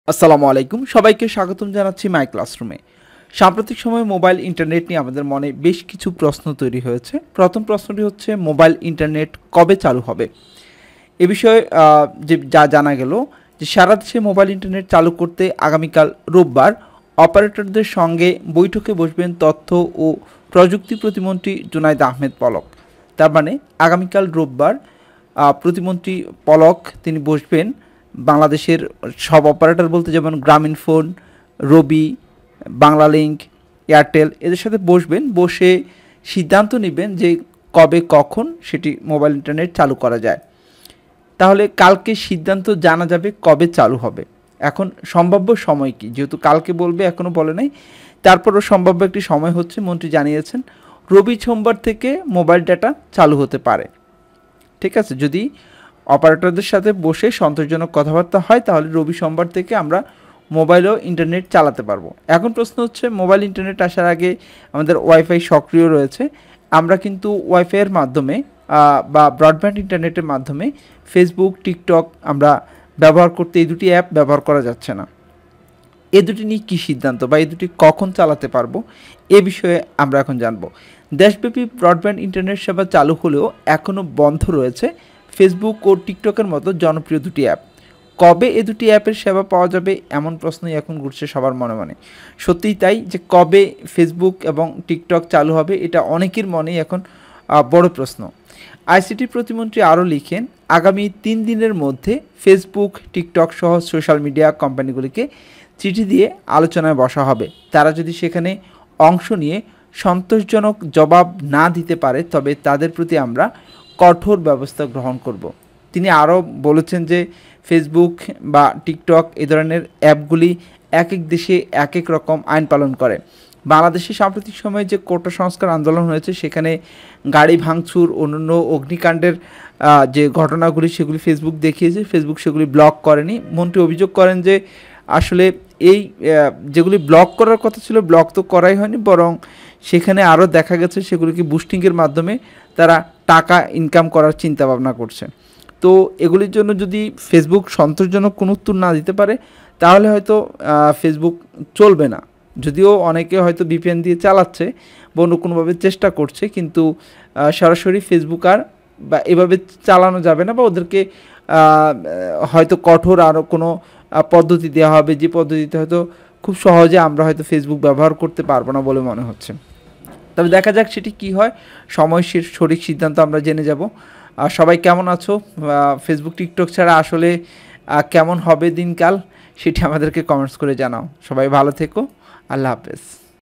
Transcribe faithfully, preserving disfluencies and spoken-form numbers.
আসসালামু আলাইকুম সবাইকে স্বাগতম জানাচ্ছি মাই ক্লাসরুমে। সাম্প্রতিক সময়ে মোবাইল ইন্টারনেট নিয়ে আমাদের মনে বেশ কিছু প্রশ্ন তৈরি হয়েছে। প্রথম প্রশ্নটি হচ্ছে মোবাইল ইন্টারনেট কবে চালু হবে? এ বিষয়ে আহ, যে যা জানা গেল যে সারা দেশে মোবাইল ইন্টারনেট চালু করতে আগামীকাল রোববার অপারেটরদের সঙ্গে বৈঠকে বসবেন তথ্য ও প্রযুক্তি প্রতিমন্ত্রী জুনাইদ আহমেদ পলক। তার মানে আগামীকাল রোববার আহ, প্রতিমন্ত্রী পলক তিনি বসবেন বাংলাদেশের সব অপারেটর বলতে যেমন গ্রামীণফোন, রবি, বাংলালিংক, এয়ারটেল এদের সাথে বসবেন, বসে সিদ্ধান্ত নেবেন যে কবে কখন সেটি মোবাইল ইন্টারনেট চালু করা যায়। তাহলে কালকে সিদ্ধান্ত জানা যাবে কবে চালু হবে। এখন সম্ভাব্য সময় কি, যেহেতু কালকে বলবে এখনও বলে নাই, তারপরও সম্ভাব্য একটি সময় হচ্ছে মন্ত্রী জানিয়েছেন রবি সোমবার থেকে মোবাইল ডাটা চালু হতে পারে। ঠিক আছে, যদি অপারেটরদের সাথে বসে সন্তোষজনক কথাবার্তা হয় তাহলে রবি সোমবার থেকে আমরা মোবাইলেও ইন্টারনেট চালাতে পারবো। এখন প্রশ্ন হচ্ছে মোবাইল ইন্টারনেট আসার আগে আমাদের ওয়াইফাই সক্রিয় রয়েছে, আমরা কিন্তু ওয়াইফাইয়ের মাধ্যমে বা ব্রডব্যান্ড ইন্টারনেটের মাধ্যমে ফেসবুক, টিকটক আমরা ব্যবহার করতে এই দুটি অ্যাপ ব্যবহার করা যাচ্ছে না। এ দুটি নিয়ে কী সিদ্ধান্ত বা এই দুটি কখন চালাতে পারবো এ বিষয়ে আমরা এখন জানবো। দেশব্যাপী ব্রডব্যান্ড ইন্টারনেট সেবা চালু হলেও এখনও বন্ধ রয়েছে ফেসবুক ও টিকটকের মতো জনপ্রিয় দুটি অ্যাপ। কবে এ দুটি অ্যাপের সেবা পাওয়া যাবে এমন প্রশ্নই এখন ঘুরছে সবার মনে মনে। সত্যিই তাই যে কবে ফেসবুক এবং টিকটক চালু হবে এটা অনেকের মনেই এখন বড় প্রশ্ন। আইসিটি প্রতিমন্ত্রী আরও লিখেন, আগামী তিন দিনের মধ্যে ফেসবুক, টিকটক সহ সোশ্যাল মিডিয়া কোম্পানিগুলিকে চিঠি দিয়ে আলোচনায় বসা হবে। তারা যদি সেখানে অংশ নিয়ে সন্তোষজনক জবাব না দিতে পারে তবে তাদের প্রতি আমরা কঠোর ব্যবস্থা গ্রহণ করব। তিনি আরও বলেছেন যে ফেসবুক বা টিকটক এ ধরনের অ্যাপগুলি এক এক দেশে এক এক রকম আইন পালন করে। বাংলাদেশে সাম্প্রতিক সময়ে যে কোটা সংস্কার আন্দোলন হয়েছে সেখানে গাড়ি ভাঙচুর, অন্যান্য অগ্নিকাণ্ডের যে ঘটনাগুলি সেগুলি ফেসবুক দেখিয়েছে, ফেসবুক সেগুলি ব্লক করেনি। মন্ত্রী অভিযোগ করেন যে আসলে এই যেগুলি ব্লক করার কথা ছিল ব্লক তো করাই হয়নি, বরং সেখানে আরও দেখা গেছে সেগুলিকে বুস্টিংয়ের মাধ্যমে তারা টাকা ইনকাম করার চিন্তা ভাবনা করছে। তো এগুলির জন্য যদি ফেসবুক সন্তোষজনক কোনো উত্তর না দিতে পারে তাহলে হয়তো ফেসবুক চলবে না। যদিও অনেকে হয়তো ভিপিএন দিয়ে চালাচ্ছে বা অন্য কোনোভাবে চেষ্টা করছে, কিন্তু সরাসরি ফেসবুক আর বা এভাবে চালানো যাবে না, বা ওদেরকে হয়তো কঠোর আরও কোনো পদ্ধতি দেওয়া হবে যে পদ্ধতিতে হয়তো খুব সহজে আমরা হয়তো ফেসবুক ব্যবহার করতে পারবো না বলে মনে হচ্ছে। তবে দেখা যাক সেটি কী হয়, সময় সঠিক সিদ্ধান্ত আমরা জেনে যাব। আর সবাই কেমন আছো, ফেসবুক টিকটক ছাড়া আসলে কেমন হবে দিনকাল সেটি আমাদেরকে কমেন্টস করে জানাও। সবাই ভালো থেকো, আল্লাহ হাফেজ।